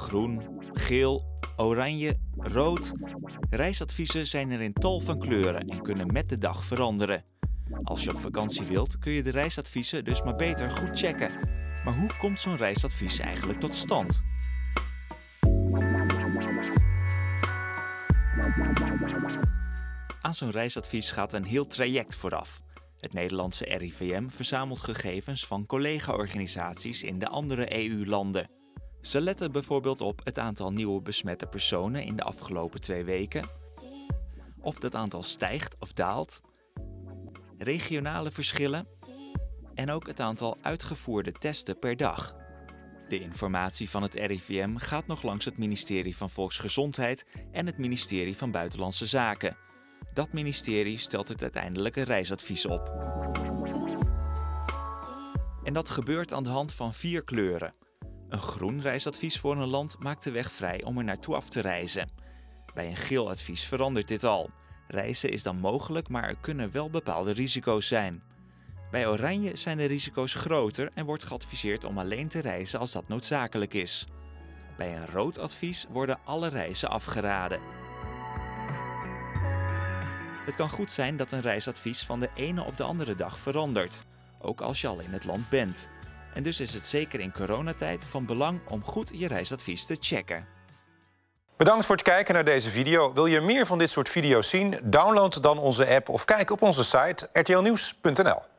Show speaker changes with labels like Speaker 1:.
Speaker 1: groen, geel, oranje, rood. Reisadviezen zijn er in tal van kleuren en kunnen met de dag veranderen. Als je op vakantie wilt, kun je de reisadviezen dus maar beter goed checken. Maar hoe komt zo'n reisadvies eigenlijk tot stand? Aan zo'n reisadvies gaat een heel traject vooraf. Het Nederlandse RIVM verzamelt gegevens van collega-organisaties in de andere EU-landen. Ze letten bijvoorbeeld op het aantal nieuwe besmette personen in de afgelopen 2 weken, of dat aantal stijgt of daalt, regionale verschillen en ook het aantal uitgevoerde testen per dag. De informatie van het RIVM gaat nog langs het ministerie van Volksgezondheid en het ministerie van Buitenlandse Zaken. Dat ministerie stelt het uiteindelijke reisadvies op. En dat gebeurt aan de hand van 4 kleuren. Een groen reisadvies voor een land maakt de weg vrij om er naartoe af te reizen. Bij een geel advies verandert dit al. Reizen is dan mogelijk, maar er kunnen wel bepaalde risico's zijn. Bij oranje zijn de risico's groter en wordt geadviseerd om alleen te reizen als dat noodzakelijk is. Bij een rood advies worden alle reizen afgeraden. Het kan goed zijn dat een reisadvies van de ene op de andere dag verandert, ook als je al in het land bent. En dus is het zeker in coronatijd van belang om goed je reisadvies te checken.
Speaker 2: Bedankt voor het kijken naar deze video. Wil je meer van dit soort video's zien? Download dan onze app of kijk op onze site rtlnieuws.nl.